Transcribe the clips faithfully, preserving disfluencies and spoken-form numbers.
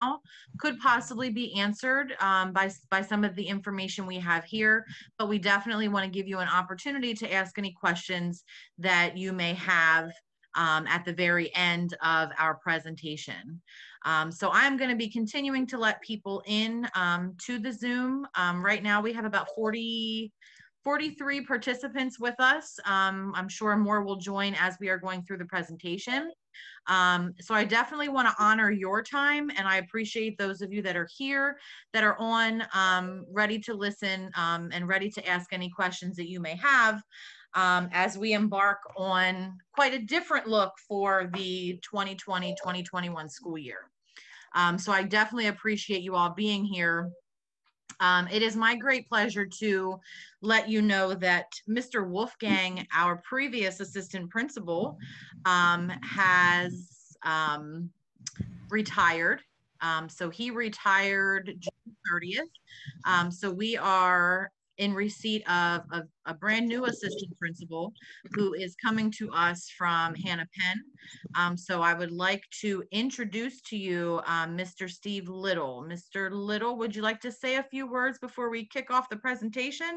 could possibly be answered um, by, by some of the information we have here, but we definitely want to give you an opportunity to ask any questions that you may have um, at the very end of our presentation. Um, so I'm going to be continuing to let people in um, to the Zoom. Um, right now we have about forty, forty-three participants with us. Um, I'm sure more will join as we are going through the presentation. Um, so I definitely want to honor your time, and I appreciate those of you that are here, that are on, um, ready to listen um, and ready to ask any questions that you may have um, as we embark on quite a different look for the twenty twenty, twenty twenty-one school year. Um, so I definitely appreciate you all being here. Um, it is my great pleasure to let you know that Mister Wolfgang, our previous assistant principal, um, has um, retired. Um, so he retired June thirtieth. Um, so we are in receipt of, of a brand new assistant principal who is coming to us from Hannah-Penn. Um, so I would like to introduce to you um, Mister Steve Little. Mister Little, would you like to say a few words before we kick off the presentation?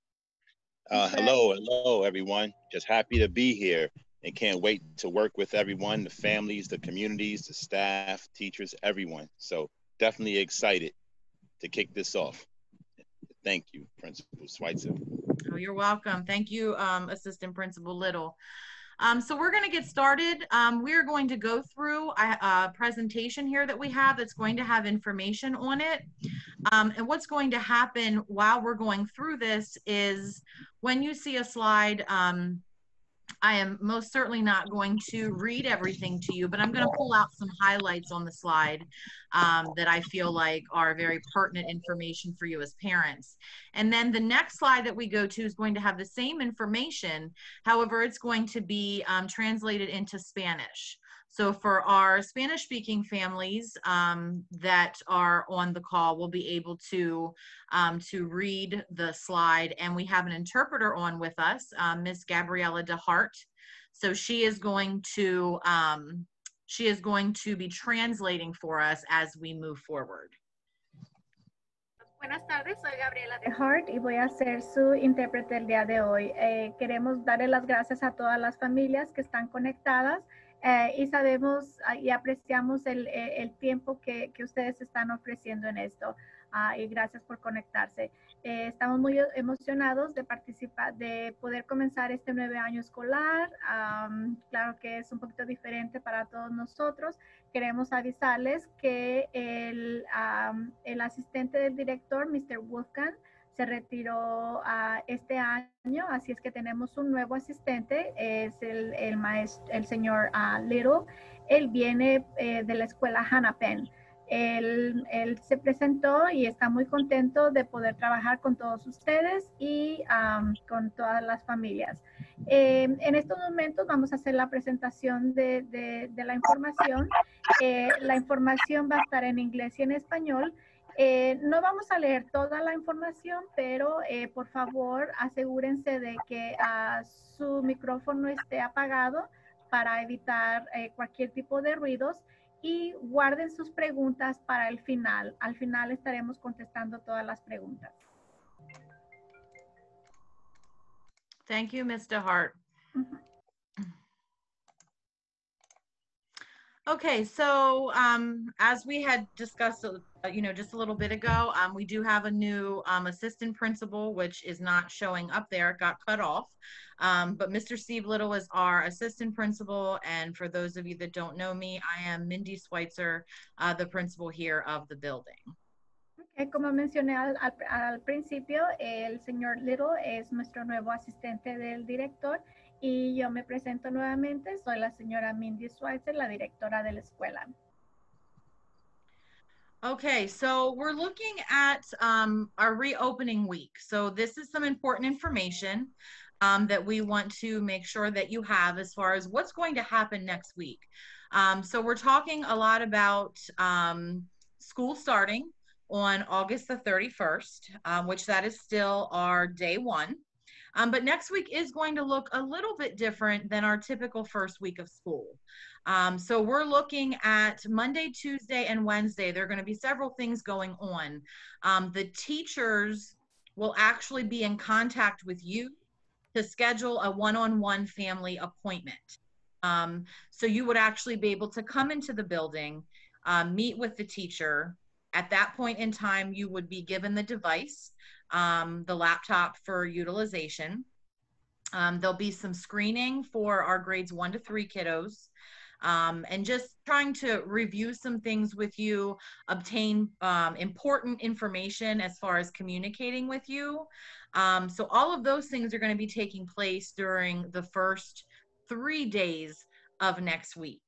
Uh, hello, hello, everyone. Just happy to be here and can't wait to work with everyone, the families, the communities, the staff, teachers, everyone. So definitely excited to kick this off. Thank you, Principal Schweitzer. Oh, you're welcome. Thank you, um, Assistant Principal Little. Um, so we're going to get started. Um, we're going to go through a, a presentation here that we have that's going to have information on it. Um, and what's going to happen while we're going through this is when you see a slide, um, I am most certainly not going to read everything to you, but I'm going to pull out some highlights on the slide um, that I feel like are very pertinent information for you as parents. And then the next slide that we go to is going to have the same information. However, it's going to be um, translated into Spanish. So for our Spanish speaking families um, that are on the call, we'll be able to, um, to read the slide, and we have an interpreter on with us, um, Miz Gabriela DeHart. So she is going to, um, she is going to be translating for us as we move forward. Buenas tardes, soy Gabriela DeHart y voy a ser su intérprete el día de hoy. Eh, queremos darle las gracias a todas las familias que están conectadas eh, y sabemos uh, y apreciamos el, el tiempo que, que ustedes están ofreciendo en esto uh, y gracias por conectarse. Eh, estamos muy emocionados de participar, de poder comenzar este nuevo año escolar. Um, claro que es un poquito diferente para todos nosotros. Queremos avisarles que el, um, el asistente del director, mister Wolfgang, se retiró uh, este año, así es que tenemos un nuevo asistente, es el, el, maestro, el señor uh, Little. Él viene eh, de la escuela Hannah-Penn. Él, él se presentó y está muy contento de poder trabajar con todos ustedes y um, con todas las familias. Eh, en estos momentos vamos a hacer la presentación de, de, de la información. Eh, la información va a estar en inglés y en español. Eh, no vamos a leer toda la información, pero eh, por favor asegúrense de que uh, su micrófono esté apagado para evitar eh, cualquier tipo de ruidos y guarden sus preguntas para el final. Al final estaremos contestando todas las preguntas. Thank you, Miz DeHart. Mm-hmm. Okay, so um, as we had discussed, uh, you know, just a little bit ago, um, we do have a new um, assistant principal, which is not showing up there. It got cut off. Um, but Mister Steve Little is our assistant principal. And for those of you that don't know me, I am Mindy Schweitzer, uh, the principal here of the building. Okay, como mencioné al, al, al principio, el señor Little es nuestro nuevo asistente del director. Y yo me presento nuevamente, soy la señora Mindy Schweitzer, la directora de la escuela. Okay, so we're looking at um, our reopening week. So this is some important information um, that we want to make sure that you have as far as what's going to happen next week. Um, so we're talking a lot about um, school starting on August the thirty-first, um, which that is still our day one. Um, but next week is going to look a little bit different than our typical first week of school. Um, so we're looking at Monday, Tuesday, and Wednesday. There are going to be several things going on. Um, the teachers will actually be in contact with you to schedule a one-on-one family appointment. Um, so you would actually be able to come into the building, um, meet with the teacher. At that point in time, you would be given the device, um, the laptop for utilization. Um, there'll be some screening for our grades one to three kiddos. Um, and just trying to review some things with you, obtain um, important information as far as communicating with you. Um, so all of those things are going to be taking place during the first three days of next week.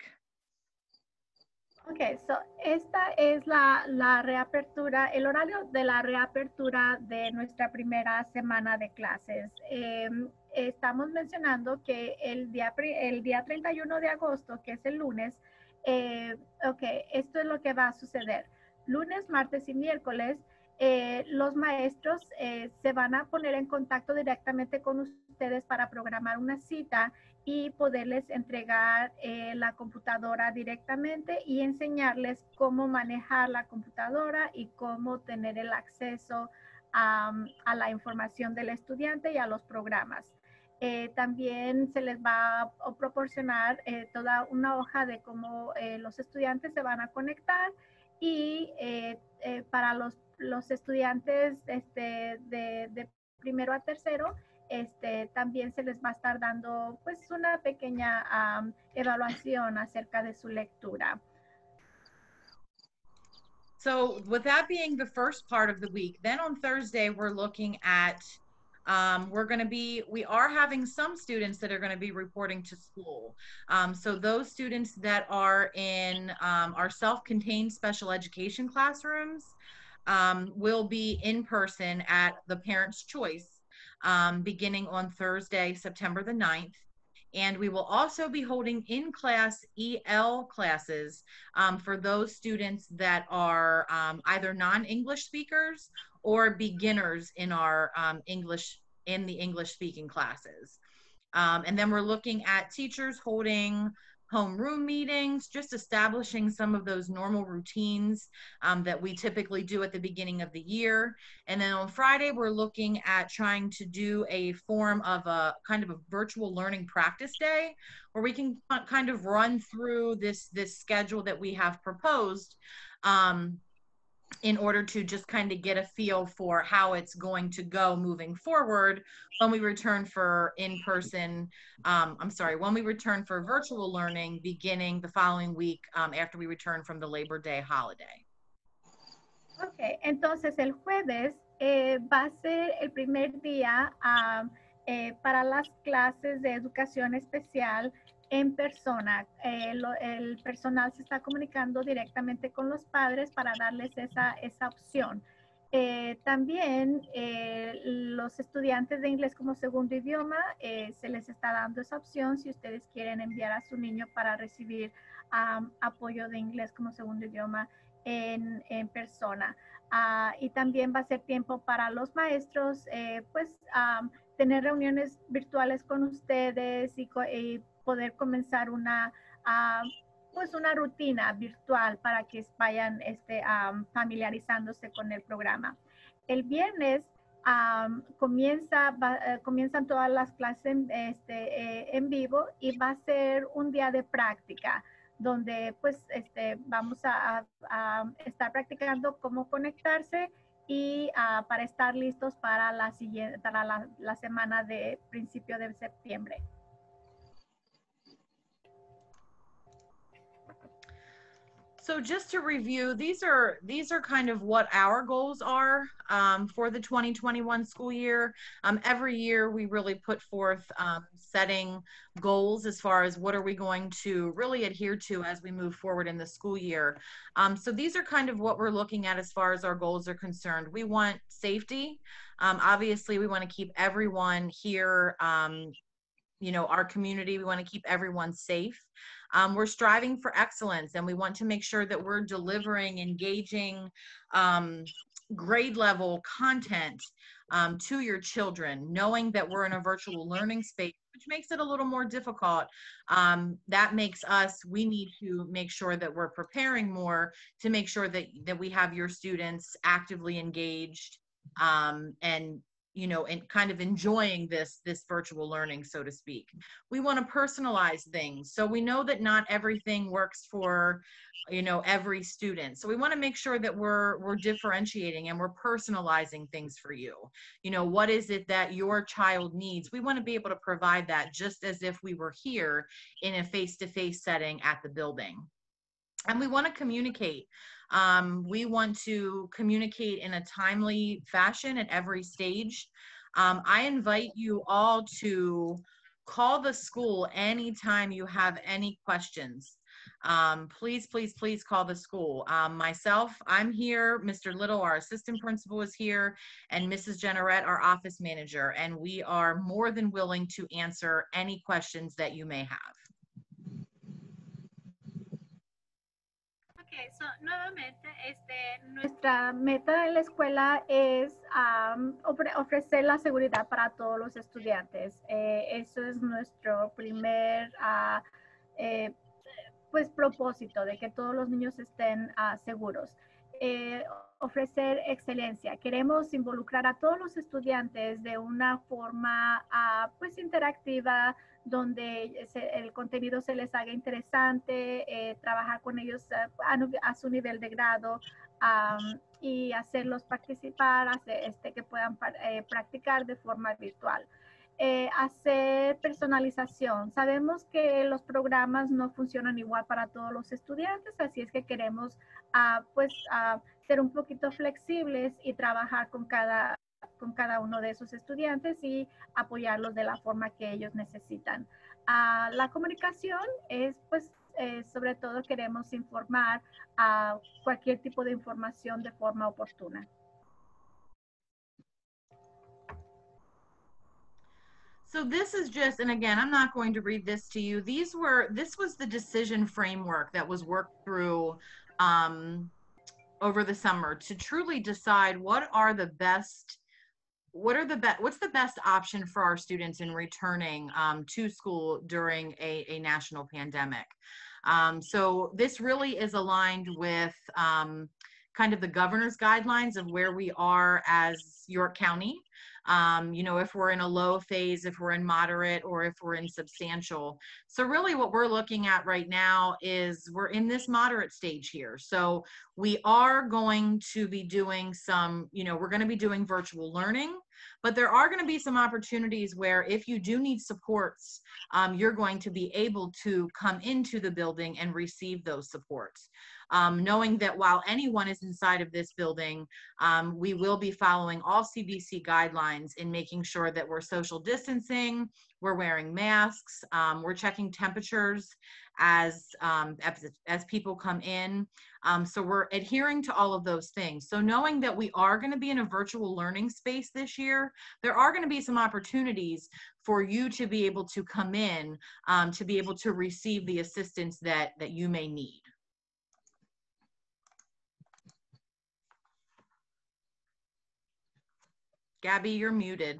Ok, so esta es la, la reapertura, el horario de la reapertura de nuestra primera semana de clases. Eh, estamos mencionando que el día, el día treinta y uno de agosto, que es el lunes, eh, ok, esto es lo que va a suceder. Lunes, martes y miércoles, eh, los maestros eh, se van a poner en contacto directamente con ustedes para programar una cita y poderles entregar eh, la computadora directamente y enseñarles cómo manejar la computadora y cómo tener el acceso um, a la información del estudiante y a los programas. Eh, también se les va a proporcionar eh, toda una hoja de cómo eh, los estudiantes se van a conectar y eh, eh, para los, los estudiantes este, de, de primero a tercero, Este, también se les va a estar dando pues una pequeña um, evaluación acerca de su lectura. So with that being the first part of the week, then on Thursday, we're looking at, um, we're going to be, we are having some students that are going to be reporting to school. Um, so those students that are in um, our self-contained special education classrooms um, will be in person at the Parents' Choice. Um, beginning on Thursday, September the ninth. And we will also be holding in-class E L classes um, for those students that are um, either non-English speakers or beginners in our um, English, in the English speaking classes. Um, and then we're looking at teachers holding homeroom meetings, just establishing some of those normal routines um, that we typically do at the beginning of the year. And then on Friday, we're looking at trying to do a form of a kind of a virtual learning practice day where we can kind of run through this, this schedule that we have proposed um, in order to just kind of get a feel for how it's going to go moving forward when we return for in-person, um, I'm sorry, when we return for virtual learning beginning the following week um, after we return from the Labor Day holiday. Ok, entonces el jueves eh, va a ser el primer día um, eh, para las clases de educación especial en persona. Eh, lo, el personal se está comunicando directamente con los padres para darles esa, esa opción. Eh, también eh, los estudiantes de inglés como segundo idioma eh, se les está dando esa opción si ustedes quieren enviar a su niño para recibir um, apoyo de inglés como segundo idioma en, en persona. Uh, y también va a ser tiempo para los maestros, eh, pues um, tener reuniones virtuales con ustedes y, y poder comenzar una, uh, pues una rutina virtual para que vayan este, um, familiarizándose con el programa. El viernes um, comienza, va, uh, comienzan todas las clases en, este, eh, en vivo y va a ser un día de práctica donde pues este, vamos a, a estar practicando cómo conectarse y uh, para estar listos para la, siguiente, para la, la semana de principio de septiembre. So just to review, these are these are kind of what our goals are um, for the twenty twenty-one school year. Um, every year we really put forth um, setting goals as far as what are we going to really adhere to as we move forward in the school year. Um, so these are kind of what we're looking at as far as our goals are concerned. We want safety. Um, obviously, we want to keep everyone here um, you know, our community. We want to keep everyone safe. Um, we're striving for excellence, and we want to make sure that we're delivering engaging um, grade level content um, to your children, knowing that we're in a virtual learning space, which makes it a little more difficult. Um, that makes us, we need to make sure that we're preparing more to make sure that, that we have your students actively engaged um, and you know, and kind of enjoying this, this virtual learning, so to speak. We want to personalize things. So we know that not everything works for, you know, every student. So we want to make sure that we're, we're differentiating and we're personalizing things for you. You know, what is it that your child needs? We want to be able to provide that just as if we were here in a face-to-face setting at the building. And we want to communicate. Um, we want to communicate in a timely fashion at every stage. Um, I invite you all to call the school anytime you have any questions. Um, please, please, please call the school. Um, myself, I'm here. Mister Little, our assistant principal, is here, and Missus Generette, our office manager, and we are more than willing to answer any questions that you may have. Okay, so nuevamente, este, nuestra meta en la escuela es um, ofrecer la seguridad para todos los estudiantes. Eh, eso es nuestro primer uh, eh, pues, propósito, de que todos los niños estén uh, seguros. Eh, ofrecer excelencia. Queremos involucrar a todos los estudiantes de una forma uh, pues interactiva, donde se, el contenido se les haga interesante, eh, trabajar con ellos a, a su nivel de grado um, y hacerlos participar, hacer, este, que puedan eh, practicar de forma virtual. Eh, hacer personalización. Sabemos que los programas no funcionan igual para todos los estudiantes, así es que queremos uh, pues, uh, ser un poquito flexibles y trabajar con cada con cada uno de esos estudiantes y apoyarlos de la forma que ellos necesitan. Uh, la comunicación es, pues, eh, sobre todo queremos informar a uh, cualquier tipo de información de forma oportuna. So this is just, and again, I'm not going to read this to you. These were, this was the decision framework that was worked through um, over the summer to truly decide what are the best What are the best, what's the best option for our students in returning um, to school during a, a national pandemic? Um, so this really is aligned with um, kind of the governor's guidelines of where we are as York County. Um, you know, if we're in a low phase, if we're in moderate, or if we're in substantial. So really what we're looking at right now is we're in this moderate stage here. So we are going to be doing some, you know, we're going to be doing virtual learning, but there are going to be some opportunities where if you do need supports, um, you're going to be able to come into the building and receive those supports. Um, knowing that while anyone is inside of this building, um, we will be following all C D C guidelines in making sure that we're social distancing, we're wearing masks, um, we're checking temperatures as, um, as, as people come in. Um, so we're adhering to all of those things. So knowing that we are going to be in a virtual learning space this year, there are going to be some opportunities for you to be able to come in, um, to be able to receive the assistance that, that you may need. Gabby, you're muted.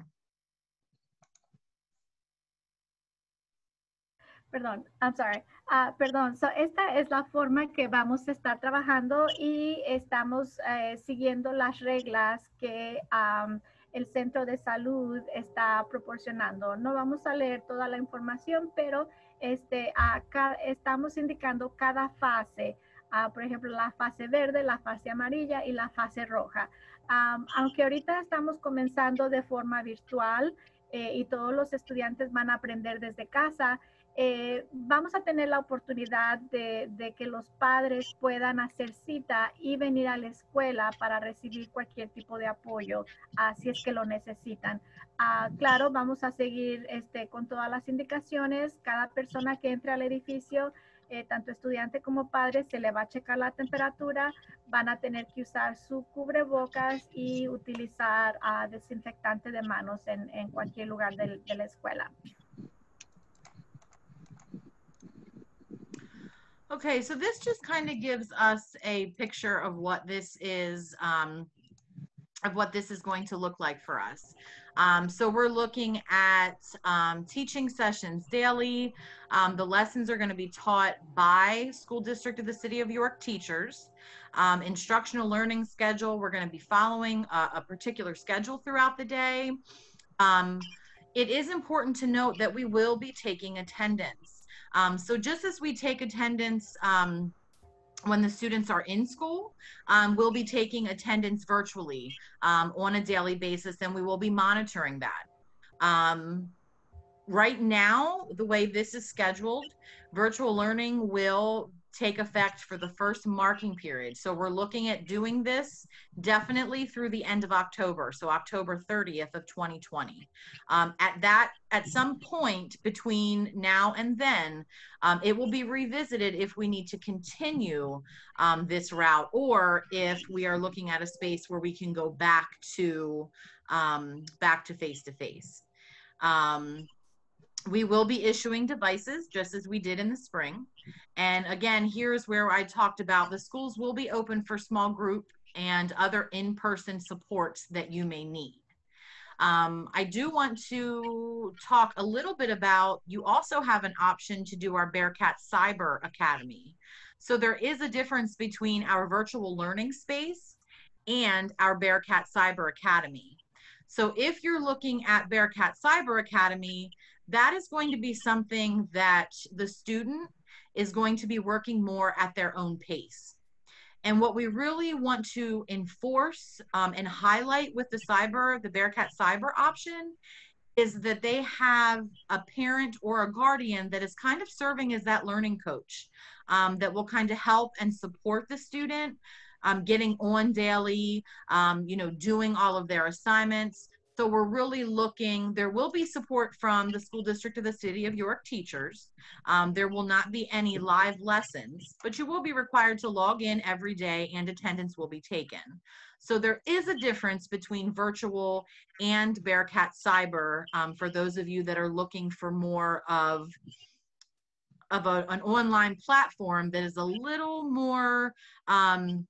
Perdón, I'm sorry. Uh, perdón, so esta es la forma que vamos a estar trabajando y estamos eh, siguiendo las reglas que um, el centro de salud está proporcionando. No vamos a leer toda la información, pero este, acá estamos indicando cada fase. Uh, por ejemplo, la fase verde, la fase amarilla y la fase roja. Um, aunque ahorita estamos comenzando de forma virtual eh, y todos los estudiantes van a aprender desde casa, eh, vamos a tener la oportunidad de, de que los padres puedan hacer cita y venir a la escuela para recibir cualquier tipo de apoyo, uh, si es que lo necesitan. Uh, claro, vamos a seguir este, con todas las indicaciones. Cada persona que entre al edificio, Eh, tanto estudiante como padre, se le va a checar la temperatura, van a tener que usar su cubrebocas y utilizar uh, desinfectante de manos en, en cualquier lugar de, de la escuela. Okay, so this just kind of gives us a picture of what this is, um, of what this is going to look like for us. Um, so we're looking at um, teaching sessions daily. Um, the lessons are going to be taught by School District of the City of York teachers. Um, instructional learning schedule, we're going to be following a, a particular schedule throughout the day. Um, it is important to note that we will be taking attendance. Um, so just as we take attendance um, when the students are in school, um, we'll be taking attendance virtually um, on a daily basis, and we will be monitoring that. Um, right now, the way this is scheduled, virtual learning will take effect for the first marking period. So we're looking at doing this definitely through the end of October, so October thirtieth of twenty twenty. Um, at that, at some point between now and then, um, it will be revisited if we need to continue um, this route, or if we are looking at a space where we can go back to um, back to face-to-face. Um, we will be issuing devices just as we did in the spring. And again, here's where I talked about the schools will be open for small group and other in-person supports that you may need. Um, I do want to talk a little bit about, you also have an option to do our Bearcat Cyber Academy. So there is a difference between our virtual learning space and our Bearcat Cyber Academy. So if you're looking at Bearcat Cyber Academy, that is going to be something that the student is going to be working more at their own pace. And what we really want to enforce um, and highlight with the cyber, the Bearcat Cyber option, is that they have a parent or a guardian that is kind of serving as that learning coach um, that will kind of help and support the student, um, getting on daily, um, you know, doing all of their assignments. So we're really looking, there will be support from the School District of the City of York teachers. Um, there will not be any live lessons, but you will be required to log in every day and attendance will be taken. So there is a difference between virtual and Bearcat Cyber um, for those of you that are looking for more of, of a, an online platform that is a little more um,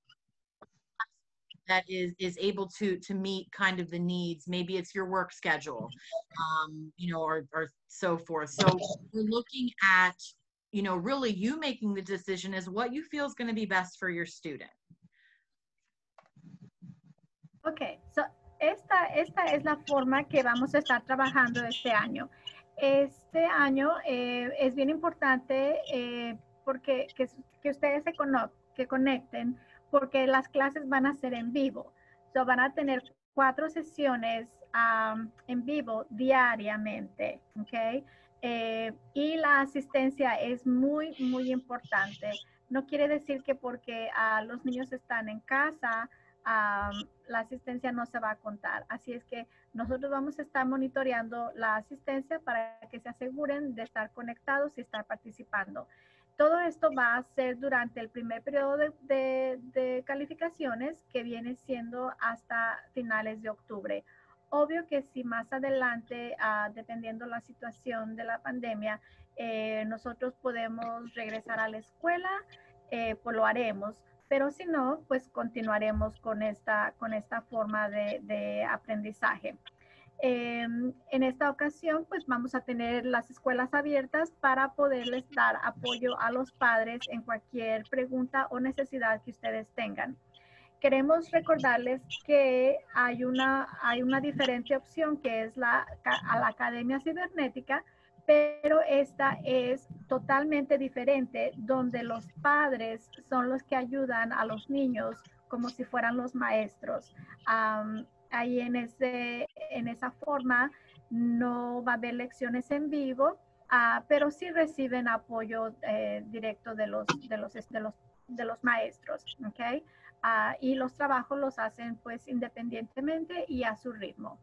that is is able to to meet kind of the needs. Maybe it's your work schedule, um, you know, or, or so forth. So we're looking at, you know, really you making the decision as what you feel is going to be best for your student. Ok, so esta, esta es la forma que vamos a estar trabajando este año. Este año eh, es bien importante eh, porque que, que ustedes se cono que conecten, porque las clases van a ser en vivo. So, van a tener cuatro sesiones um, en vivo diariamente, ¿ok? Eh, y la asistencia es muy, muy importante. No quiere decir que porque uh, los niños están en casa, um, la asistencia no se va a contar. Así es que nosotros vamos a estar monitoreando la asistencia para que se aseguren de estar conectados y estar participando. Todo esto va a ser durante el primer periodo de, de, de calificaciones, que viene siendo hasta finales de octubre. Obvio que si más adelante, uh, dependiendo la situación de la pandemia, eh, nosotros podemos regresar a la escuela, eh, pues lo haremos. Pero si no, pues continuaremos con esta, con esta forma de, de aprendizaje. Eh, en esta ocasión, pues vamos a tener las escuelas abiertas para poderles dar apoyo a los padres en cualquier pregunta o necesidad que ustedes tengan. Queremos recordarles que hay una, hay una diferente opción que es la, a la Academia Cibernética, pero esta es totalmente diferente, donde los padres son los que ayudan a los niños como si fueran los maestros. Um, ahí en, ese, en esa forma no va a haber lecciones en vivo, uh, pero sí reciben apoyo eh, directo de los, de, los, de, los, de los maestros, ¿ok? Uh, y los trabajos los hacen pues independientemente y a su ritmo.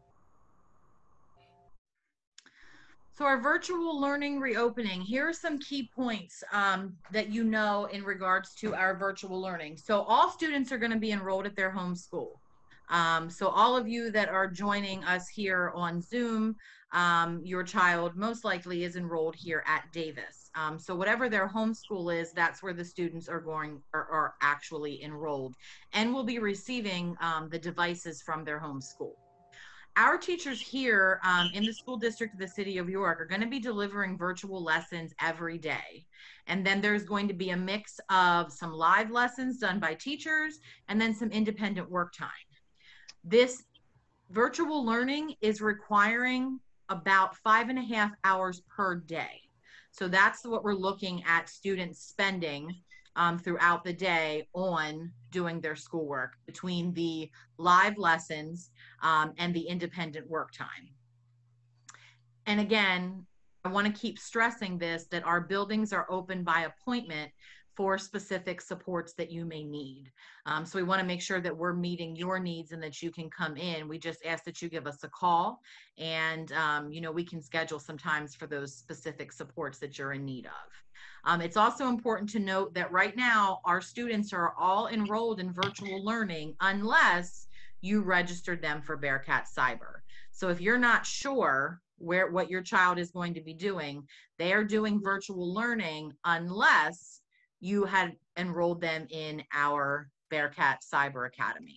So our virtual learning reopening, here are some key points um, that you know in regards to our virtual learning. So all students are going to be enrolled at their home school. Um, so all of you that are joining us here on Zoom, um, your child most likely is enrolled here at Davis. Um, so whatever their homeschool is, that's where the students are going, are, are actually enrolled and will be receiving um, the devices from their homeschool. Our teachers here um, in the school district of the city of York are going to be delivering virtual lessons every day. And then there's going to be a mix of some live lessons done by teachers and then some independent work time. This virtual learning is requiring about five and a half hours per day. So that's what we're looking at students spending um, throughout the day on doing their schoolwork between the live lessons um, and the independent work time. And again, I want to keep stressing this, that our buildings are open by appointment for specific supports that you may need. Um, so we want to make sure that we're meeting your needs and that you can come in. We just ask that you give us a call and, um, you know, we can schedule some times for those specific supports that you're in need of. Um, it's also important to note that right now our students are all enrolled in virtual learning unless you registered them for Bearcat Cyber. So if you're not sure where what your child is going to be doing, they are doing virtual learning unless you had enrolled them in our Bearcat Cyber Academy.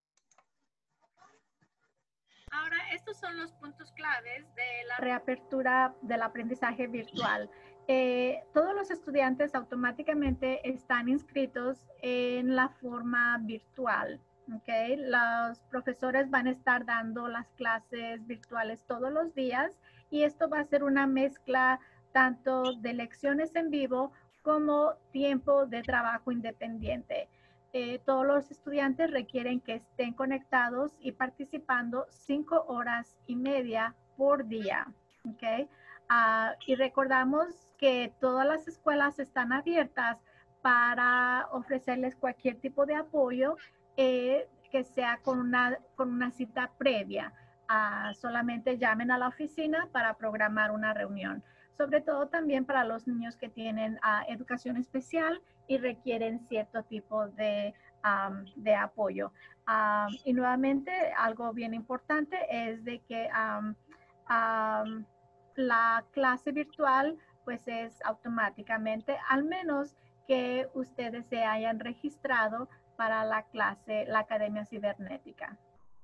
Ahora, estos son los puntos claves de la reapertura del aprendizaje virtual. Eh, todos los estudiantes automáticamente están inscritos en la forma virtual. Okay. Los profesores van a estar dando las clases virtuales todos los días y esto va a ser una mezcla tanto de lecciones en vivo como tiempo de trabajo independiente. Eh, todos los estudiantes requieren que estén conectados y participando cinco horas y media por día. Okay. Uh, y recordamos que todas las escuelas están abiertas para ofrecerles cualquier tipo de apoyo eh, que sea con una, con una cita previa. Uh, solamente llamen a la oficina para programar una reunión. Sobre todo también para los niños que tienen uh, educación especial y requieren cierto tipo de, um, de apoyo. Um, y nuevamente, algo bien importante es de que um, um, la clase virtual pues es automáticamente, al menos que ustedes se hayan registrado para la clase, la Academia Cibernética.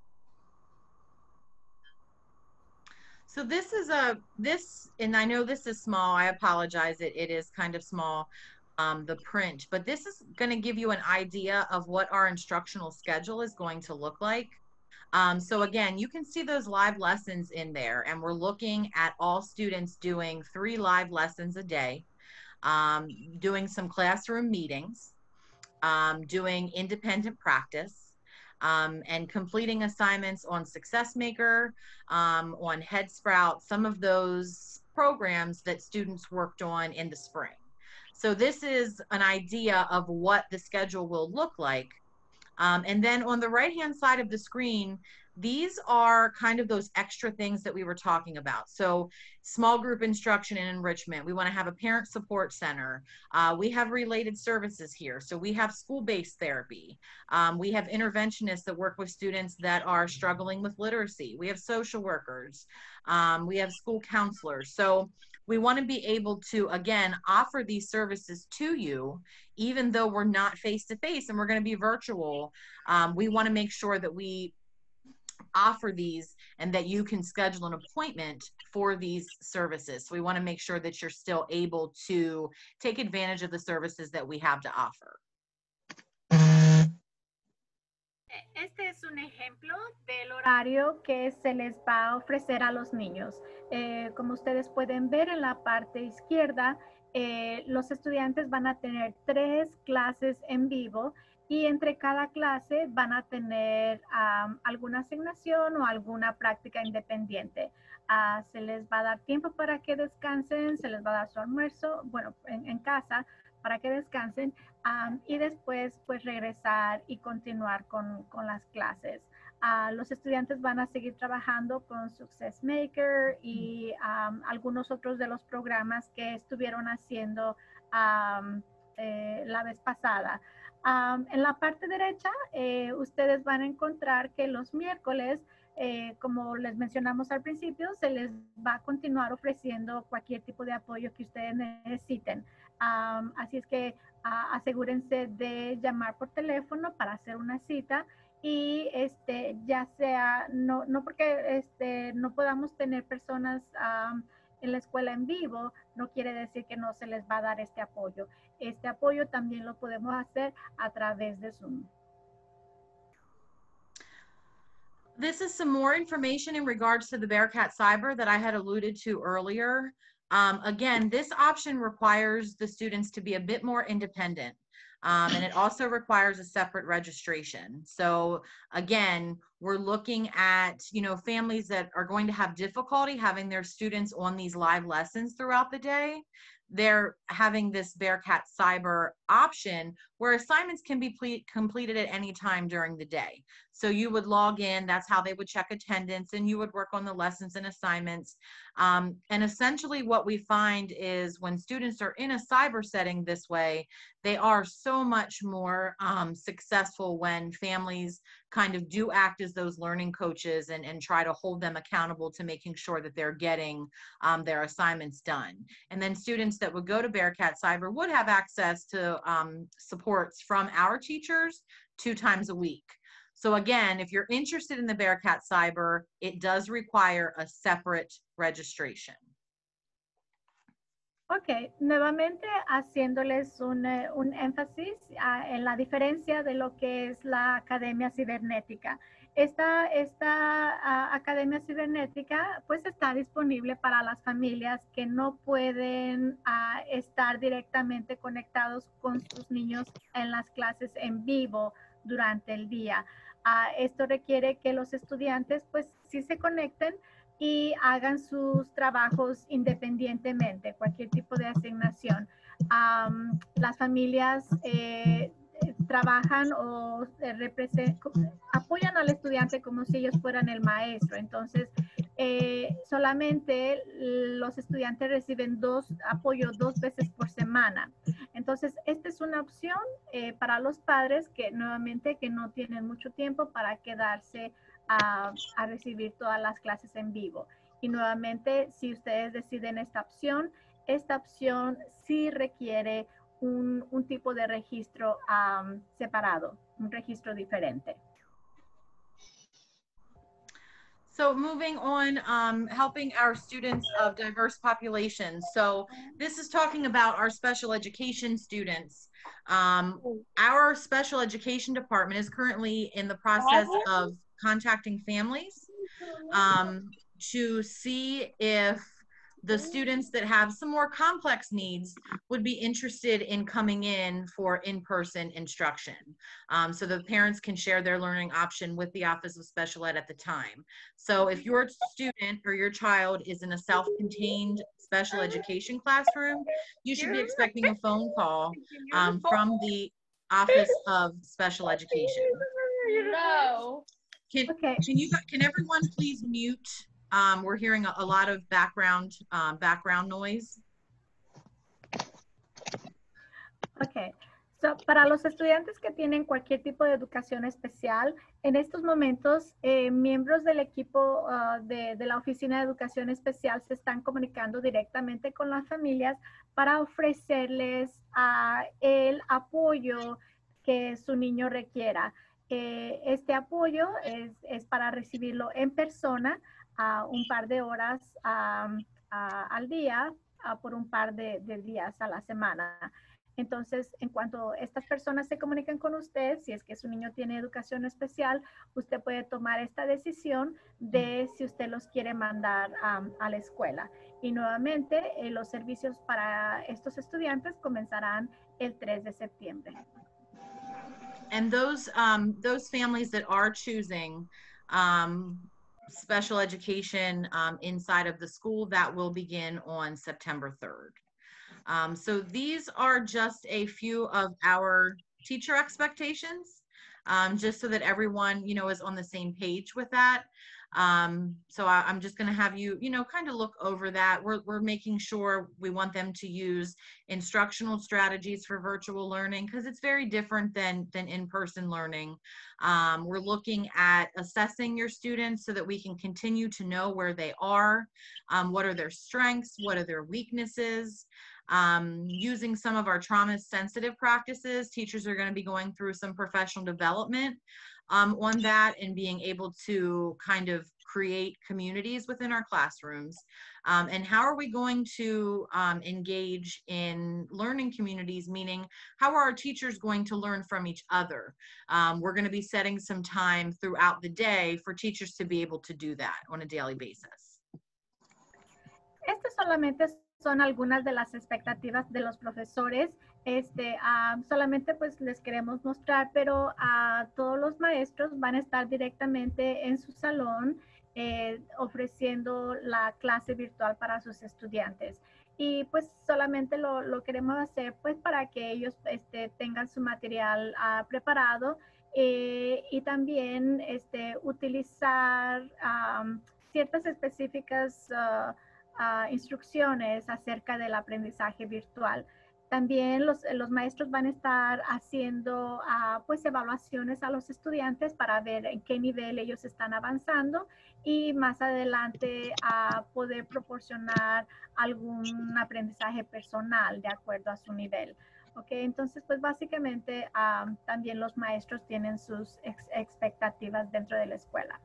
So this is a, this, and I know this is small, I apologize, it, it is kind of small, um, the print, but this is going to give you an idea of what our instructional schedule is going to look like. Um, so again, you can see those live lessons in there, and we're looking at all students doing three live lessons a day, um, doing some classroom meetings, um, doing independent practice, Um, and completing assignments on SuccessMaker, um, on HeadSprout, some of those programs that students worked on in the spring. So this is an idea of what the schedule will look like. Um, and then on the right-hand side of the screen, these are kind of those extra things that we were talking about. So small group instruction and enrichment. We want to have a parent support center. Uh, we have related services here. So we have school-based therapy. Um, we have interventionists that work with students that are struggling with literacy. We have social workers. Um, we have school counselors. So we want to be able to, again, offer these services to you, even though we're not face-to-face and we're going to be virtual. Um, we want to make sure that we offer these and that you can schedule an appointment for these services. So we want to make sure that you're still able to take advantage of the services that we have to offer. Este es un ejemplo del horario que se les va a ofrecer a los niños. Eh, como ustedes pueden ver en la parte izquierda, eh, los estudiantes van a tener tres clases en vivo y entre cada clase van a tener um, alguna asignación o alguna práctica independiente. Uh, se les va a dar tiempo para que descansen, se les va a dar su almuerzo, bueno, en, en casa, para que descansen um, y después pues regresar y continuar con, con las clases. Uh, los estudiantes van a seguir trabajando con SuccessMaker y um, algunos otros de los programas que estuvieron haciendo um, eh, la vez pasada. Um, en la parte derecha, eh, ustedes van a encontrar que los miércoles eh, como les mencionamos al principio, se les va a continuar ofreciendo cualquier tipo de apoyo que ustedes necesiten. Um, así es que uh, asegúrense de llamar por teléfono para hacer una cita y este, ya sea, no, no porque este, no podamos tener personas um, en la escuela en vivo, no quiere decir que no se les va a dar este apoyo. Este apoyo también lo podemos hacer a través de Zoom. This is some more information in regards to the Bearcat Cyber that I had alluded to earlier. Um, again, this option requires the students to be a bit more independent. Um, and it also requires a separate registration. So again, we're looking at, you know, families that are going to have difficulty having their students on these live lessons throughout the day. They're having this Bearcat Cyber option where assignments can be ple- completed at any time during the day. So you would log in, that's how they would check attendance, and you would work on the lessons and assignments. Um, and essentially what we find is when students are in a cyber setting this way, they are so much more um, successful when families kind of do act as those learning coaches and, and try to hold them accountable to making sure that they're getting um, their assignments done. And then students that would go to Bearcat Cyber would have access to um, supports from our teachers two times a week. So again, if you're interested in the Bearcat Cyber, it does require a separate registration. Ok, nuevamente haciéndoles un, uh, un énfasis uh, en la diferencia de lo que es la Academia Cibernética. Esta, esta uh, Academia Cibernética pues está disponible para las familias que no pueden uh, estar directamente conectados con sus niños en las clases en vivo durante el día. Uh, esto requiere que los estudiantes pues sí se conecten y hagan sus trabajos independientemente, cualquier tipo de asignación. Um, las familias eh, trabajan o eh, apoyan al estudiante como si ellos fueran el maestro. Entonces, eh, solamente los estudiantes reciben dos apoyo dos veces por semana. Entonces, esta es una opción eh, para los padres que nuevamente que no tienen mucho tiempo para quedarse A, a recibir todas las clases en vivo. Y nuevamente, si ustedes deciden esta opción, esta opción sí requiere un, un tipo de registro um, separado, un registro diferente. So moving on, um, helping our students of diverse populations. So this is talking about our special education students. Um, our special education department is currently in the process of contacting families um, to see if the students that have some more complex needs would be interested in coming in for in-person instruction. Um, so the parents can share their learning option with the Office of Special Ed at the time. So if your student or your child is in a self-contained special education classroom, you should be expecting a phone call um, from the Office of Special Education. No. Can, Okay. can you, can everyone please mute? Um, we're hearing a, a lot of background, um, background noise. Ok, so, para los estudiantes que tienen cualquier tipo de educación especial, en estos momentos, eh, miembros del equipo uh, de, de la Oficina de Educación Especial se están comunicando directamente con las familias para ofrecerles uh, el apoyo que su niño requiera. Eh, este apoyo es, es para recibirlo en persona a uh, un par de horas um, uh, al día, uh, por un par de, de días a la semana. Entonces, en cuanto estas personas se comuniquen con usted, si es que su niño tiene educación especial, usted puede tomar esta decisión de si usted los quiere mandar um, a la escuela. Y nuevamente, eh, los servicios para estos estudiantes comenzarán el tres de septiembre. And those, um, those families that are choosing um, special education um, inside of the school, that will begin on September third. Um, so these are just a few of our teacher expectations. um, just so that everyone, you know, is on the same page with that. Um, so I, I'm just going to have you, you know, kind of look over that. We're, we're making sure we want them to use instructional strategies for virtual learning because it's very different than, than in-person learning. Um, we're looking at assessing your students so that we can continue to know where they are, um, what are their strengths, what are their weaknesses. Um, using some of our trauma sensitive practices, teachers are going to be going through some professional development um, on that and being able to kind of create communities within our classrooms. Um, and how are we going to um, engage in learning communities, meaning how are our teachers going to learn from each other? Um, we're going to be setting some time throughout the day for teachers to be able to do that on a daily basis. Estas solamente son algunas de las expectativas de los profesores. Este, uh, solamente pues les queremos mostrar, pero a uh, todos los maestros van a estar directamente en su salón eh, ofreciendo la clase virtual para sus estudiantes. Y pues solamente lo, lo queremos hacer pues para que ellos este, tengan su material uh, preparado eh, y también este, utilizar um, ciertas específicas uh, Uh, instrucciones acerca del aprendizaje virtual. También los, los maestros van a estar haciendo uh, pues evaluaciones a los estudiantes para ver en qué nivel ellos están avanzando y más adelante a uh, poder proporcionar algún aprendizaje personal de acuerdo a su nivel. Okay, entonces pues básicamente uh, también los maestros tienen sus ex expectativas dentro de la escuela.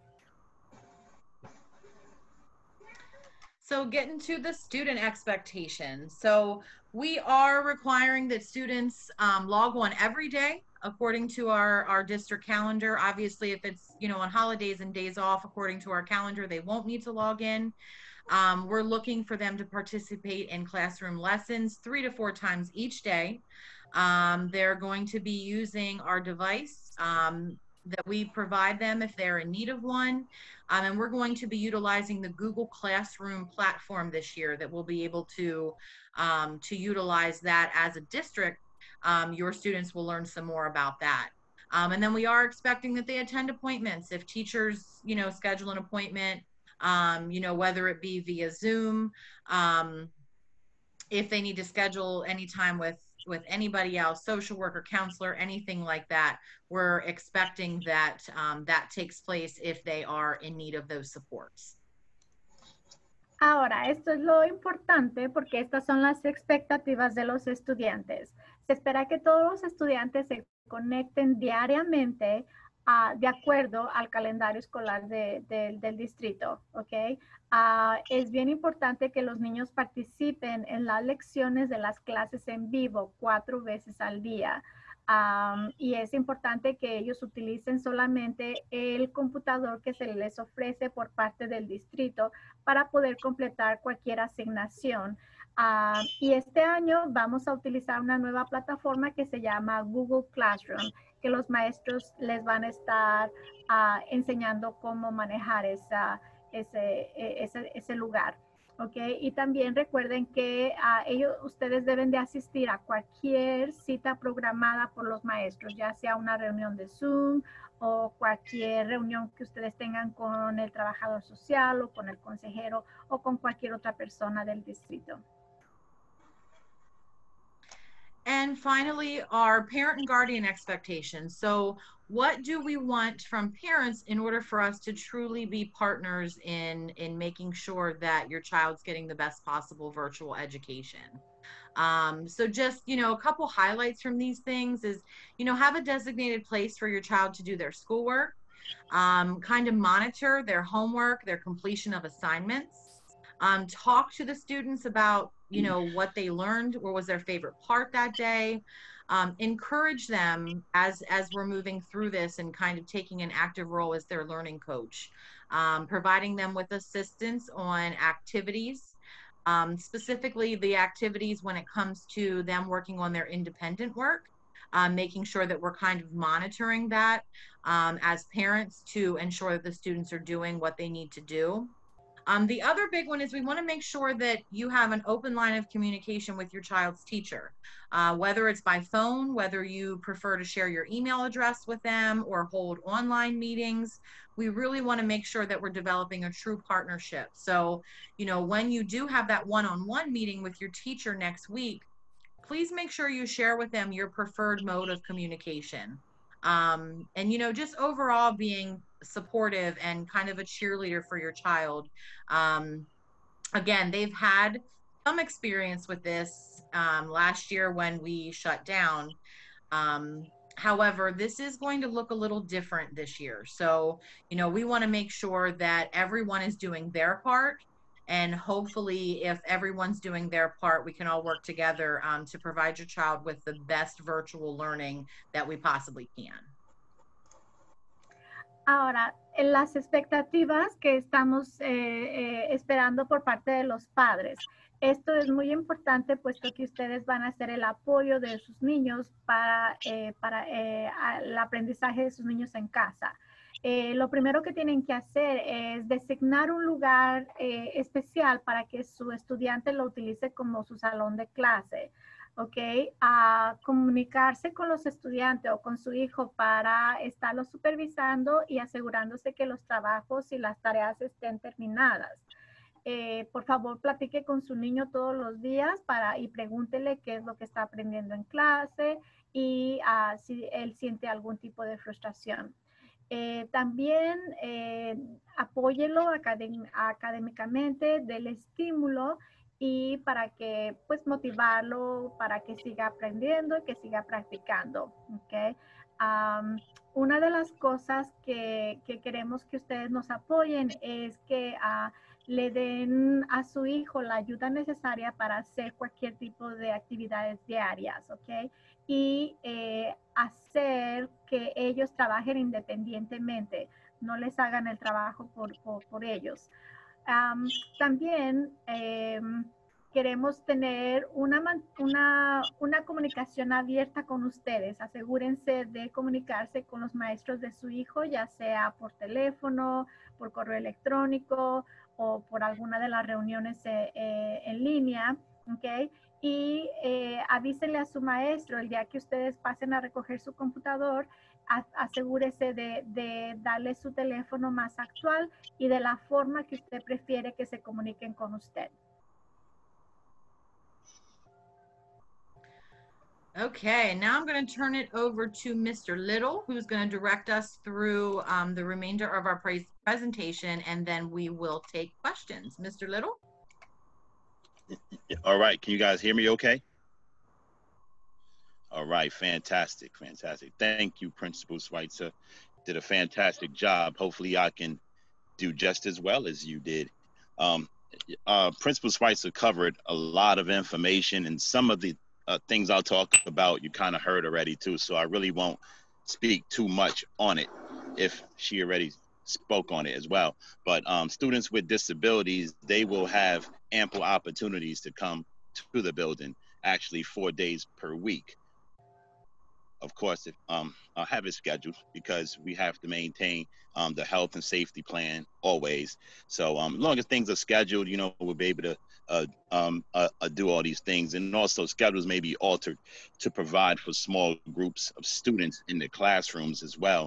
So getting to the student expectations. So we are requiring that students um, log on every day according to our, our district calendar. Obviously, if it's, you know, on holidays and days off, according to our calendar, they won't need to log in. Um, we're looking for them to participate in classroom lessons three to four times each day. Um, they're going to be using our device um, that we provide them if they're in need of one. Um, and we're going to be utilizing the Google Classroom platform this year that we'll be able to, um, to utilize that as a district. Um, your students will learn some more about that. Um, and then we are expecting that they attend appointments. If teachers, you know, schedule an appointment, um, you know, whether it be via Zoom, um, if they need to schedule any time with with anybody else, social worker, counselor, anything like that, we're expecting that um, that takes place if they are in need of those supports. Ahora, esto es lo importante porque estas son las expectativas de los estudiantes. Se espera que todos los estudiantes se conecten diariamente uh, de acuerdo al calendario escolar de, de, del distrito, ¿ok? Uh, es bien importante que los niños participen en las lecciones de las clases en vivo cuatro veces al día. Um, y es importante que ellos utilicen solamente el computador que se les ofrece por parte del distrito para poder completar cualquier asignación. Uh, y este año vamos a utilizar una nueva plataforma que se llama Google Classroom, que los maestros les van a estar uh, enseñando cómo manejar esa, ese, ese, ese lugar. Okay. Y también recuerden que uh, ellos, ustedes deben de asistir a cualquier cita programada por los maestros, ya sea una reunión de Zoom o cualquier reunión que ustedes tengan con el trabajador social o con el consejero o con cualquier otra persona del distrito. And finally, our parent and guardian expectations. So what do we want from parents in order for us to truly be partners in, in making sure that your child's getting the best possible virtual education? Um, so just, you know, a couple highlights from these things is, you know, have a designated place for your child to do their schoolwork, um, kind of monitor their homework, their completion of assignments, um, talk to the students about, you know, what they learned, what was their favorite part that day. Um, encourage them as, as we're moving through this and kind of taking an active role as their learning coach, um, providing them with assistance on activities, um, specifically the activities when it comes to them working on their independent work, um, making sure that we're kind of monitoring that um, as parents to ensure that the students are doing what they need to do. Um, the other big one is we want to make sure that you have an open line of communication with your child's teacher, uh, whether it's by phone, whether you prefer to share your email address with them or hold online meetings. We really want to make sure that we're developing a true partnership. So, you know, when you do have that one-on-one meeting with your teacher next week, please make sure you share with them your preferred mode of communication. Um, and, you know, just overall being supportive and kind of a cheerleader for your child. Um, again, they've had some experience with this um, last year when we shut down. Um, however, this is going to look a little different this year. So, you know, we want to make sure that everyone is doing their part. And hopefully, if everyone's doing their part, we can all work together um, to provide your child with the best virtual learning that we possibly can. Ahora, en las expectativas que estamos eh, eh, esperando por parte de los padres. Esto es muy importante puesto que ustedes van a hacer el apoyo de sus niños para, eh, para eh, el aprendizaje de sus niños en casa. Eh, lo primero que tienen que hacer es designar un lugar eh, especial para que su estudiante lo utilice como su salón de clase. ¿Ok? A comunicarse con los estudiantes o con su hijo para estarlo supervisando y asegurándose que los trabajos y las tareas estén terminadas. Eh, por favor, platique con su niño todos los días para, y pregúntele qué es lo que está aprendiendo en clase y uh, si él siente algún tipo de frustración. Eh, también eh, apóyelo académ académicamente, del estímulo y para que, pues, motivarlo para que siga aprendiendo y que siga practicando, ¿ok? Um, una de las cosas que, que queremos que ustedes nos apoyen es que uh, le den a su hijo la ayuda necesaria para hacer cualquier tipo de actividades diarias, ¿ok? Y eh, hacer que ellos trabajen independientemente, no les hagan el trabajo por, por, por ellos. Um, también eh, queremos tener una, una, una comunicación abierta con ustedes. Asegúrense de comunicarse con los maestros de su hijo, ya sea por teléfono, por correo electrónico o por alguna de las reuniones eh, eh, en línea, ¿ok? Y eh, avísenle a su maestro el día que ustedes pasen a recoger su computador, asegúrese de, de darle su teléfono más actual y de la forma que usted prefiere que se comuniquen con usted. Okay, now I'm going to turn it over to Mister Little, who's going to direct us through um, the remainder of our pre presentation, and then we will take questions. Mister Little? All right, can you guys hear me okay? All right, fantastic, fantastic. Thank you, Principal Schweitzer. Did a fantastic job. Hopefully I can do just as well as you did. Um, uh, Principal Schweitzer covered a lot of information, and some of the uh, things I'll talk about you kind of heard already too, so I really won't speak too much on it if she already spoke on it as well. But um, students with disabilities, they will have ample opportunities to come to the building, actually four days per week. Of course, if, um, I'll have it scheduled because we have to maintain um, the health and safety plan always. So um, as long as things are scheduled, you know, we'll be able to uh, um, uh, uh, do all these things. And also schedules may be altered to provide for small groups of students in the classrooms as well.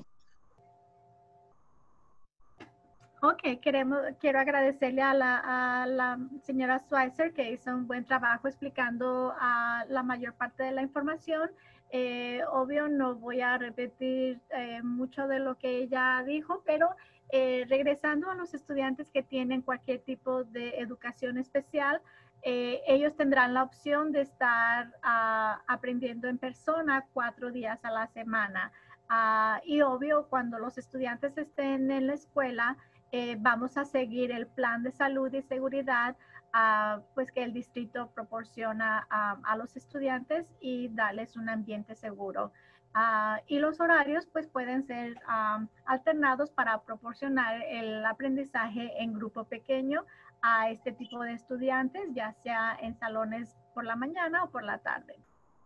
Ok, queremos, quiero agradecerle a la, a la señora Schweitzer que hizo un buen trabajo explicando uh, la mayor parte de la información. Eh, obvio, no voy a repetir eh, mucho de lo que ella dijo, pero eh, regresando a los estudiantes que tienen cualquier tipo de educación especial, eh, ellos tendrán la opción de estar uh, aprendiendo en persona cuatro días a la semana. Uh, y obvio, cuando los estudiantes estén en la escuela, eh, vamos a seguir el plan de salud y seguridad Uh, pues que el distrito proporciona uh, a los estudiantes y darles un ambiente seguro. Uh, y los horarios pues pueden ser um, alternados para proporcionar el aprendizaje en grupo pequeño a este tipo de estudiantes, ya sea en salones por la mañana o por la tarde.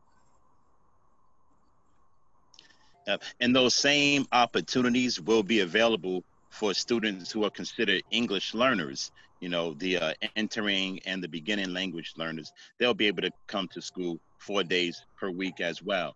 Uh, and those same opportunities will be available for students who are considered English learners you know, the uh, entering and the beginning language learners, they'll be able to come to school four days per week as well.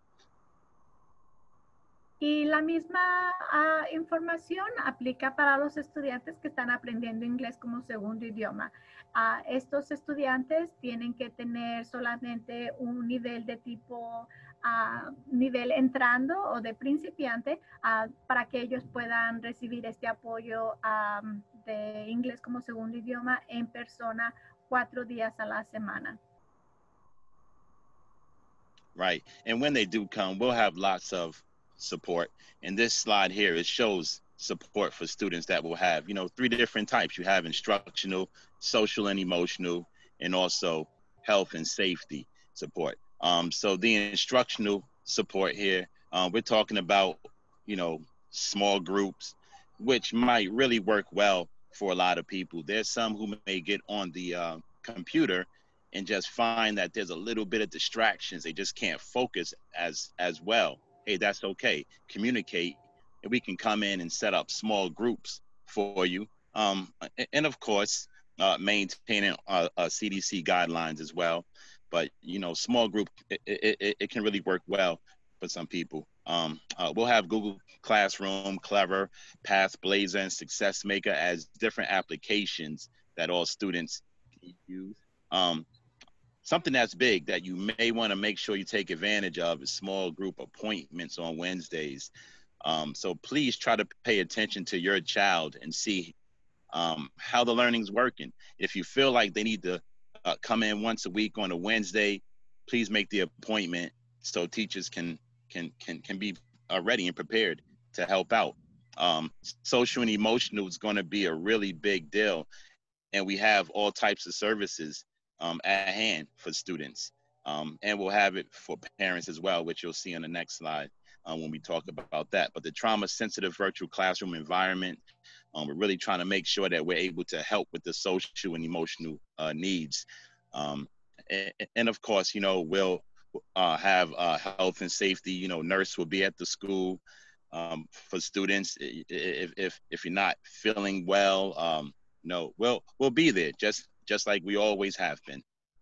Y la misma uh, información aplica para los estudiantes que están aprendiendo inglés como segundo idioma. Uh, estos estudiantes tienen que tener solamente un nivel de tipo uh, nivel entrando o de principiante uh, para que ellos puedan recibir este apoyo um, de inglés como segundo idioma en persona cuatro días a la semana. Right. And when they do come, we'll have lots of support. And this slide here, it shows support for students that will have, you know, three different types. You have instructional, social and emotional, and also health and safety support. Um, so the instructional support here, um, we're talking about, you know, small groups, which might really work well for a lot of people. There's some who may get on the uh, computer and just find that there's a little bit of distractions. They just can't focus as as well. Hey, that's okay. Communicate, and we can come in and set up small groups for you. Um, and of course, uh, maintaining uh, uh, C D C guidelines as well. But, you know, small group, it, it, it can really work well for some people. Um, uh, we'll have Google Classroom, Clever, Pathblazer, and Success Maker as different applications that all students can use. Um, Something that's big that you may want to make sure you take advantage of is small group appointments on Wednesdays. Um, so please try to pay attention to your child and see um, how the learning's working. If you feel like they need to uh, come in once a week on a Wednesday, please make the appointment so teachers can can can can be uh, ready and prepared to help out. Um, social and emotional is going to be a really big deal, and we have all types of services Um, at hand for students. Um, and we'll have it for parents as well, which you'll see on the next slide uh, when we talk about that. But the trauma-sensitive virtual classroom environment, um, we're really trying to make sure that we're able to help with the social and emotional uh, needs. Um, and, and of course, you know, we'll uh, have uh, health and safety, you know, nurse will be at the school um, for students. If, if, if you're not feeling well, um, no, we'll, we'll be there just just like we always have been.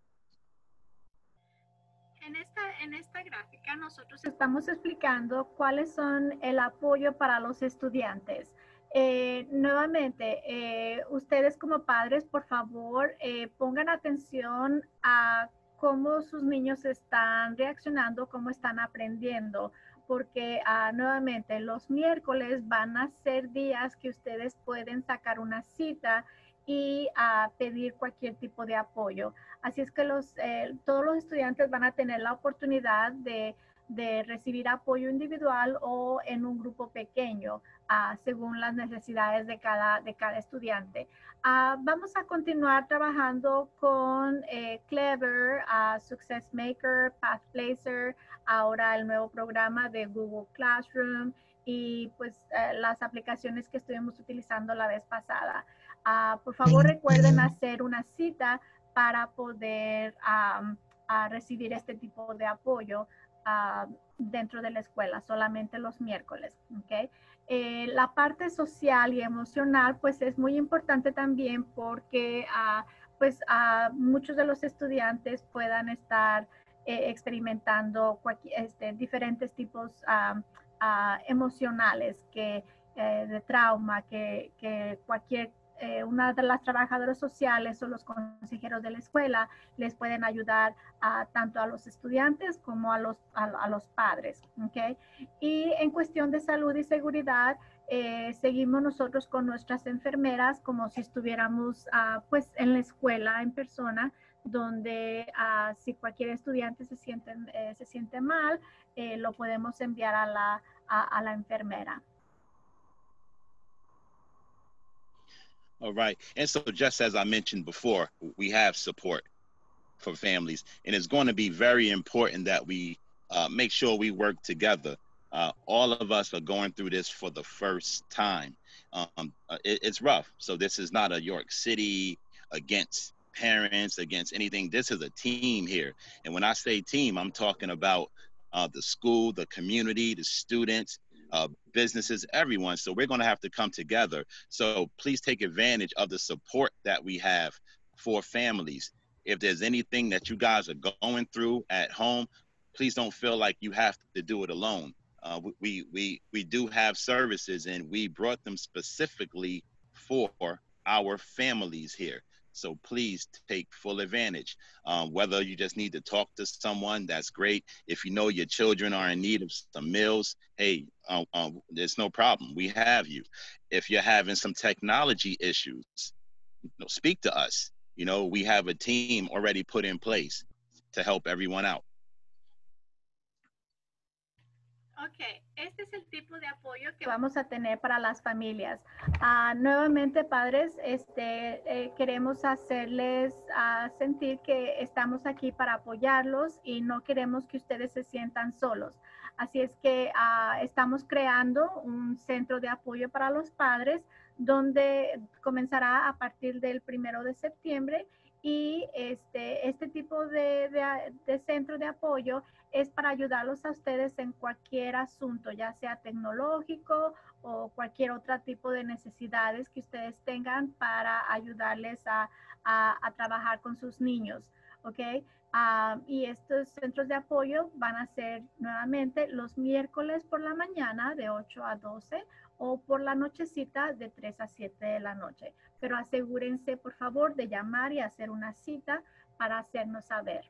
En esta, en esta gráfica nosotros estamos explicando cuáles son el apoyo para los estudiantes. Eh, nuevamente, eh, ustedes como padres, por favor, eh, pongan atención a cómo sus niños están reaccionando, cómo están aprendiendo, porque uh, nuevamente los miércoles van a ser días que ustedes pueden sacar una cita y a uh, pedir cualquier tipo de apoyo. Así es que los, eh, todos los estudiantes van a tener la oportunidad de, de recibir apoyo individual o en un grupo pequeño, uh, según las necesidades de cada, de cada estudiante. Uh, vamos a continuar trabajando con eh, Clever, uh, Success Maker, Pathblazer, ahora el nuevo programa de Google Classroom y pues eh, las aplicaciones que estuvimos utilizando la vez pasada. Uh, por favor, recuerden hacer una cita para poder um, uh, recibir este tipo de apoyo uh, dentro de la escuela, solamente los miércoles. ¿Okay? Eh, la parte social y emocional, pues es muy importante también porque uh, pues, uh, muchos de los estudiantes puedan estar eh, experimentando este, diferentes tipos uh, uh, emocionales que, eh, de trauma, que, que cualquier Eh, una de las trabajadoras sociales o los consejeros de la escuela les pueden ayudar a, tanto a los estudiantes como a los, a, a los padres. ¿Okay? Y en cuestión de salud y seguridad, eh, seguimos nosotros con nuestras enfermeras como si estuviéramos uh, pues en la escuela en persona, donde uh, si cualquier estudiante se siente, eh, se siente mal, eh, lo podemos enviar a la, a, a la enfermera. All right. And so just as I mentioned before, we have support for families, and it's going to be very important that we uh, make sure we work together. Uh, all of us are going through this for the first time. Um, it, it's rough. So this is not a York City against parents, against anything. This is a team here. And when I say team, I'm talking about uh, the school, the community, the students, uh, businesses, everyone. So we're going to have to come together. So please take advantage of the support that we have for families. If there's anything that you guys are going through at home, please don't feel like you have to do it alone. Uh, we, we, we do have services, and we brought them specifically for our families here. So please take full advantage. Um, whether you just need to talk to someone, that's great. If you know your children are in need of some meals, hey, uh, uh, there's no problem. We have you. If you're having some technology issues, you know, speak to us. You know, we have a team already put in place to help everyone out. Ok, este es el tipo de apoyo que vamos a tener para las familias. Uh, nuevamente, padres, este, eh, queremos hacerles uh, sentir que estamos aquí para apoyarlos y no queremos que ustedes se sientan solos. Así es que uh, estamos creando un centro de apoyo para los padres donde comenzará a partir del primero de septiembre. Y este, este tipo de, de, de centro de apoyo es para ayudarlos a ustedes en cualquier asunto, ya sea tecnológico o cualquier otro tipo de necesidades que ustedes tengan para ayudarles a, a, a trabajar con sus niños, ¿ok? Um, y estos centros de apoyo van a ser nuevamente los miércoles por la mañana de ocho a doce o por la nochecita de tres a siete de la noche. Pero asegúrense, por favor, de llamar y hacer una cita para hacernos saber.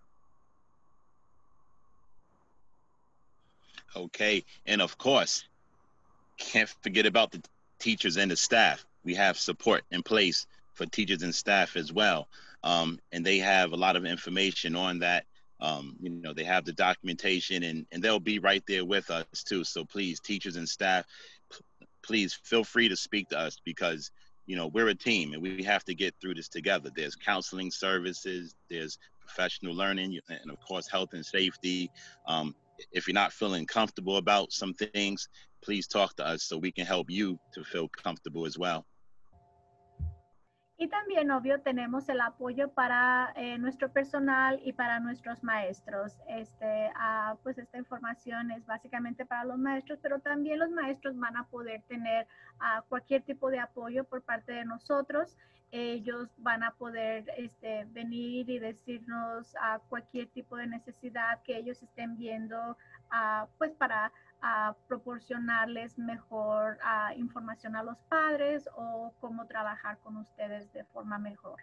Okay, and of course, can't forget about the teachers and the staff. We have support in place for teachers and staff as well. Um, and they have a lot of information on that. Um, you know, they have the documentation, and, and they'll be right there with us too. So please, teachers and staff, please feel free to speak to us, because, you know, we're a team and we have to get through this together. There's counseling services, there's professional learning, and of course, health and safety. Um, if you're not feeling comfortable about some things, please talk to us so we can help you to feel comfortable as well. Y también, obvio, tenemos el apoyo para eh, nuestro personal y para nuestros maestros. Este, uh, pues esta información es básicamente para los maestros, pero también los maestros van a poder tener uh, cualquier tipo de apoyo por parte de nosotros. Ellos van a poder este, venir y decirnos uh, cualquier tipo de necesidad que ellos estén viendo, uh, pues para a proporcionarles mejor uh, información a los padres o cómo trabajar con ustedes de forma mejor.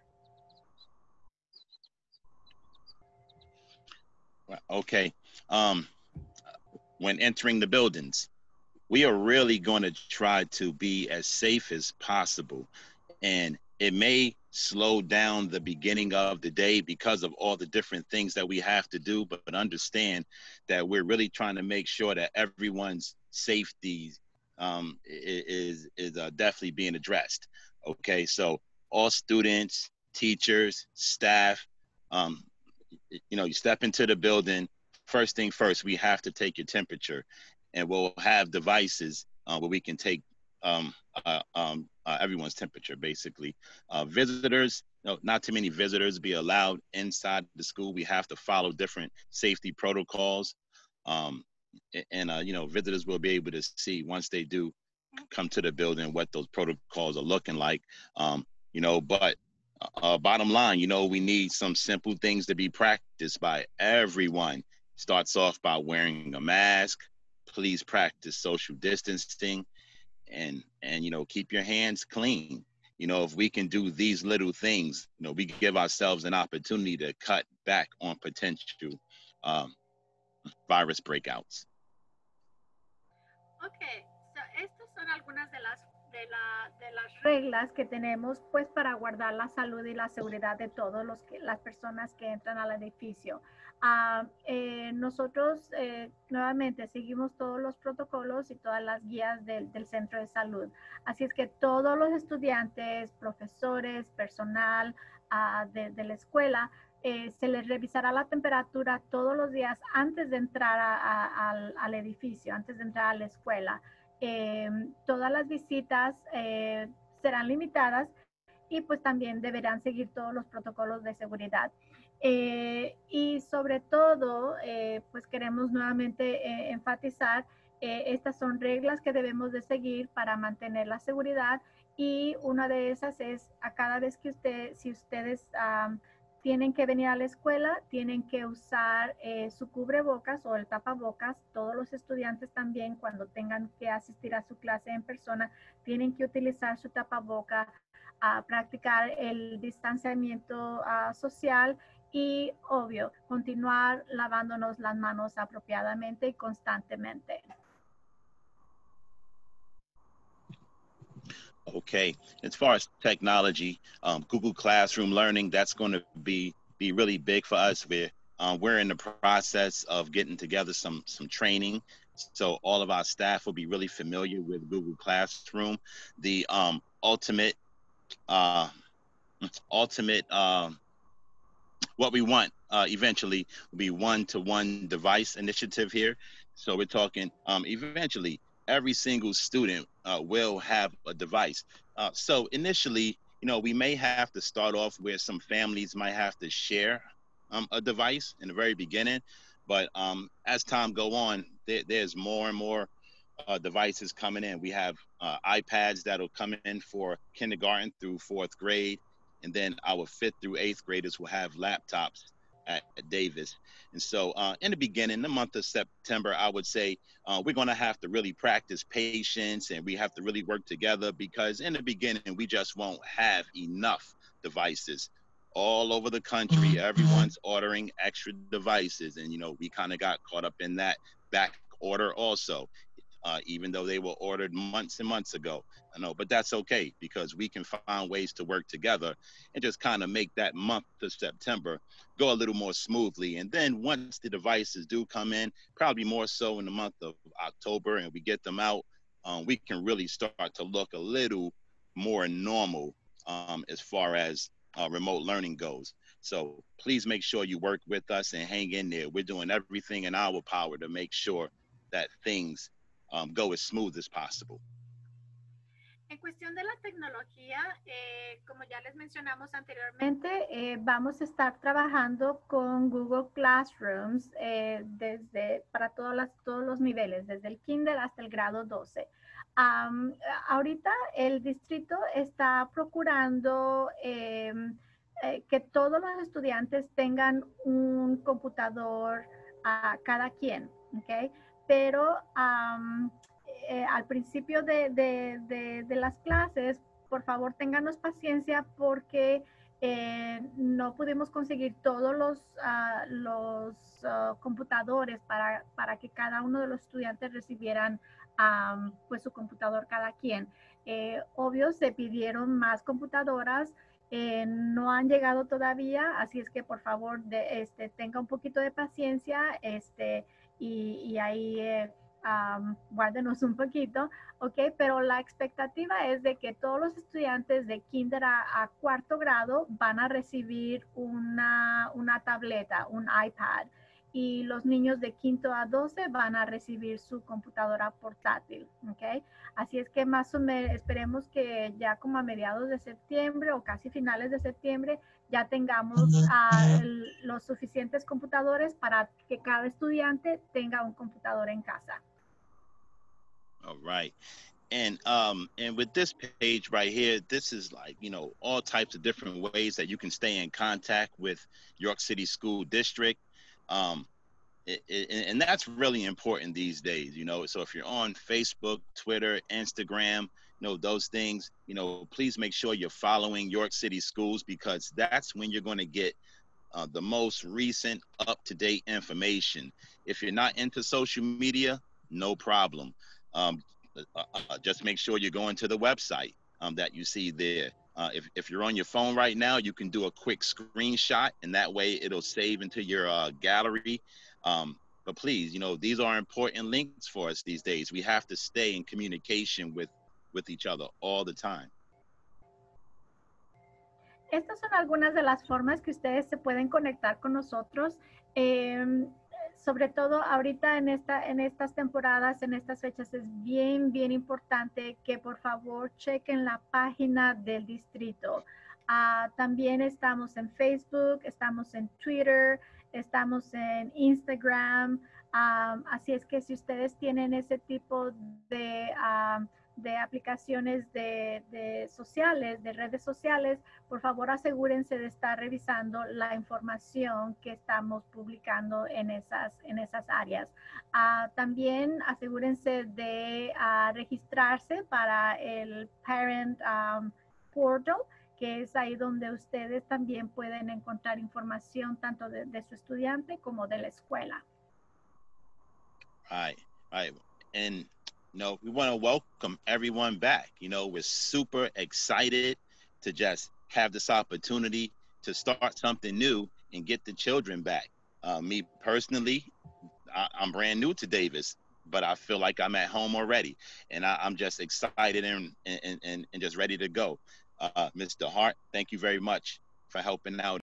Okay. Um, when entering the buildings, we are really going to try to be as safe as possible. And it may slow down the beginning of the day because of all the different things that we have to do, but understand that we're really trying to make sure that everyone's safety um, is, is uh, definitely being addressed. Okay, so all students, teachers, staff, um, you know, you step into the building, first thing first, we have to take your temperature, and we'll have devices uh, where we can take um, uh, um, uh, everyone's temperature, basically. Uh, visitors, no, not too many visitors be allowed inside the school. We have to follow different safety protocols. Um, and, uh, you know, visitors will be able to see once they do come to the building what those protocols are looking like. Um, you know, but uh, bottom line, you know, we need some simple things to be practiced by everyone. Starts off by wearing a mask. Please practice social distancing. And, and, you know, keep your hands clean. You know, if we can do these little things, you know, we give ourselves an opportunity to cut back on potential um, virus breakouts. Okay, so estas son algunas de las, de, la, de las reglas que tenemos pues para guardar la salud y la seguridad de todas las personas que entran al edificio. Uh, eh, nosotros eh, nuevamente seguimos todos los protocolos y todas las guías del, del centro de salud. Así es que todos los estudiantes, profesores, personal uh, de, de la escuela, eh, se les revisará la temperatura todos los días antes de entrar a, a, al, al edificio, antes de entrar a la escuela. Eh, todas las visitas eh, serán limitadas y pues también deberán seguir todos los protocolos de seguridad. Eh, y sobre todo, eh, pues queremos nuevamente eh, enfatizar Eh, estas son reglas que debemos de seguir para mantener la seguridad, y una de esas es a cada vez que usted, si ustedes um, tienen que venir a la escuela, tienen que usar eh, su cubrebocas o el tapabocas. Todos los estudiantes también, cuando tengan que asistir a su clase en persona, tienen que utilizar su tapabocas, a practicar el distanciamiento uh, social y, obvio, continuar lavándonos las manos apropiadamente y constantemente. Okay, as far as technology, um, Google Classroom learning, that's going to be be really big for us. We're uh, we're in the process of getting together some some training, so all of our staff will be really familiar with Google Classroom. The um, ultimate uh, ultimate um, what we want uh, eventually will be one-to-one device initiative here. So we're talking um, eventually every single student uh, will have a device. Uh, so initially, you know, we may have to start off where some families might have to share um, a device in the very beginning. But um, as time go on, there, there's more and more uh, devices coming in. We have uh, iPads that'll come in for kindergarten through fourth grade. And then our fifth through eighth graders will have laptops at, at Davis. And so uh, in the beginning, the month of September, I would say uh, we're going to have to really practice patience, and we have to really work together, because in the beginning, we just won't have enough devices. All over the country, everyone's ordering extra devices. And, you know, we kind of got caught up in that back order also. Uh, even though they were ordered months and months ago. I know, but that's okay, because we can find ways to work together and just kind of make that month of September go a little more smoothly. And then once the devices do come in, probably more so in the month of October, and we get them out, um, we can really start to look a little more normal um, as far as uh, remote learning goes. So please make sure you work with us and hang in there. We're doing everything in our power to make sure that things Um, go as smooth as possible. En cuestión de la tecnología, eh, como ya les mencionamos anteriormente, eh, vamos a estar trabajando con Google Classrooms eh, desde, para todas las, todos los niveles, desde el kinder hasta el grado doce. Um, ahorita el distrito está procurando eh, eh, que todos los estudiantes tengan un computador a cada quien, ¿ok? Pero um, eh, al principio de, de, de, de las clases, por favor, ténganos paciencia, porque eh, no pudimos conseguir todos los, uh, los uh, computadores para, para que cada uno de los estudiantes recibieran um, pues su computador cada quien. Eh, obvio, se pidieron más computadoras. Eh, no han llegado todavía, así es que por favor de, este, tenga un poquito de paciencia, este, y, y ahí eh, um, guárdenos un poquito, ¿ok? Pero la expectativa es de que todos los estudiantes de kinder a, a cuarto grado van a recibir una, una tableta, un iPad, y los niños de quinto a doce van a recibir su computadora portátil, ¿ok? Así es que más o menos esperemos que ya como a mediados de septiembre o casi finales de septiembre ya tengamos uh, el, los suficientes computadores para que cada estudiante tenga un computador en casa. All right. And um and with this page right here, this is like, you know, all types of different ways that you can stay in contact with York City School District. Um, it, it, and that's really important these days, you know. So if you're on Facebook, Twitter, Instagram, you know, those things, you know, please make sure you're following York City Schools, because that's when you're going to get uh, the most recent up-to-date information. If you're not into social media, no problem. Um, uh, uh, just make sure you're going to the website um, that you see there. Uh, if, if you're on your phone right now, you can do a quick screenshot, and that way it'll save into your uh, gallery. Um, but please, you know, these are important links for us these days. We have to stay in communication with, with each other all the time. Estas son algunas de las formas que ustedes se pueden conectar con nosotros. Eh, sobre todo ahorita en, esta, en estas temporadas, en estas fechas, es bien, bien importante que por favor chequen la página del distrito. Uh, también estamos en Facebook, estamos en Twitter, estamos en Instagram. Um, así es que si ustedes tienen ese tipo de, um, de aplicaciones de, de sociales, de redes sociales, por favor asegúrense de estar revisando la información que estamos publicando en esas, en esas áreas. Uh, también asegúrense de uh, registrarse para el Parent um, Portal, que es ahí donde ustedes también pueden encontrar información tanto de, de su estudiante como de la escuela. Right, right. And, you know, we want to welcome everyone back. You know, we're super excited to just have this opportunity to start something new and get the children back. Uh, me personally, I, I'm brand new to Davis, but I feel like I'm at home already. And I, I'm just excited and, and, and, and just ready to go. Uh, Mister Hart, thank you very much for helping out.